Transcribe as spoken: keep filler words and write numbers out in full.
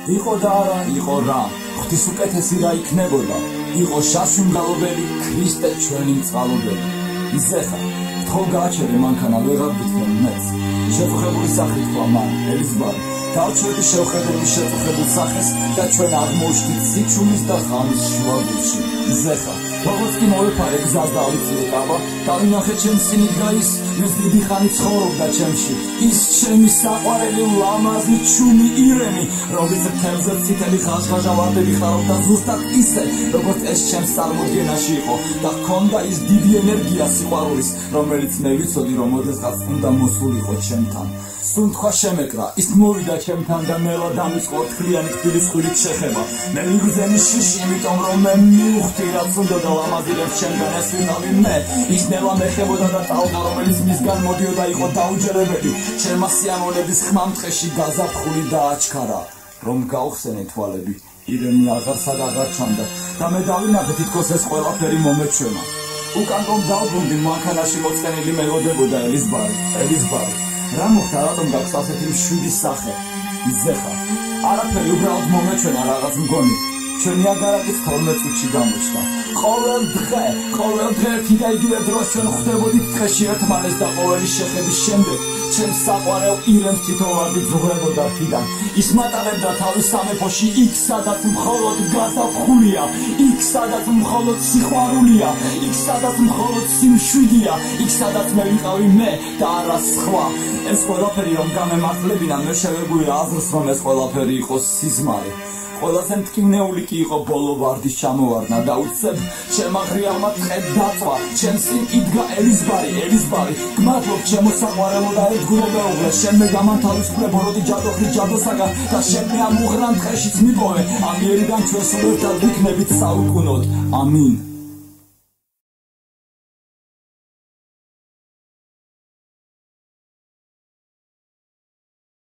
იყო და არა იყო რა ღვთის უკეთესი რა იქნებოდა იყო შაშუმგალობელი ქრისტე ჩვენი მწყალობელი იზეხა თქო გააჩერე მანქანა ვეღარ გითხრენ მეც შეწუხებული სახით თქვა მან ელიზბარი დავჩვენდი შევხედები შეწუხებულ სახეს და ჩვენ აღმოუჩვით სიჩუმის და ღამის შუაგულში იზეხა როგორც კი მოვეფარე გზას დავიწირე კაბა დავინახე ჩემს წინით გაის ვის დიდი ხანი ცხოვრობდა ჩემში ის ჩემი საყვარელი ლამაზი ჩუმი ირემი რომელიც თემზე წითელი ხაშხაშავარდები ხარობდა ზუსტად ისე როგორც ეს ჩემს წარმოდგენაში იყო და ჰქონდა ის დიდი ენერგია სიყვარულის რომელიც მე ვიცოდი რომ ოდესღაც უნდა მოსულიყო ჩემთან სუნთქვა შემეკრა ის მოვიდა ჩემთან და მელა დამისყო თლიანი თბილის ხვილით შეხება მე მიგზენი შიში იმიტომ რომ მე მივხვდი რაც უნდა და ლამაზილებს ჩემგან ესვიდავი მე ის ნელა მეხებოდა და ტალღა რომელიც მისგან მოდიოდა იყო დაუჯერებელი ჩემმა სიამოვნების ხმამწყეში გაზაფხული და აჩქარა რომ გავხსენე თვალები ირემი აღარსა და აღარ ჩანდა და მე დავინახე თითქოს ეს ყველაფერი მომეჩვენა უკან რომ დავბრუნდი მანქანაში მოწყენილი მელოდებოდა ელიზბარი ელიზბარი რა მოხდა რატომ გაქვს ასეთი მშვიდი სახე იზეხა არაფერი უბრალოდ მომეჩვენა რაღაც მგონი ჩვენი აგარაკის თორმეტ წუთში გამოჩნდა ყოველ დღე ყოველ დღე ერთი და იგივე დროს ჩვენ ხვდებოდით დღეში ერთმანეს და ყოველი შეხების შემდეგ ჩემს საყვარელ ირემს თითოეული ძღლებოდა რქიდან ის მატარებდა თავის სამეფოში იქ სადაც მხოლოდ გაზაფხულია იქ სადაც მხოლოდ სიყვარულია იქ სადაც მხოლოდ სიმშვიდეა იქ სადაც მე ვიყავი მე და არა სხვა ეს ყველაფერი რომ გამემართლებინა მე შევეგუი აზრს რომ ეს ყველაფერი იყო სიზმარი ყველაზე მტკივნეული კი იყო ბოლო ვარდის ჩამოვარდნა და უცებ ჩემ აღრიალმა ტყედ დაწვა ჩემს წინ იდგა ელიზბარი ელიზბარი გმადლობ ჩემო საყვარელო და ერთგულო მეუღლე შენ მე გამანთავისუფლე ბოროტი ჯადოხი ჯადოსაგან და შენ მე ამ უღრან ტყეშიც მიპოვე ამიერიდან ჩვენ სულ ერთად ვიქნებით საუკუნოდ ამინ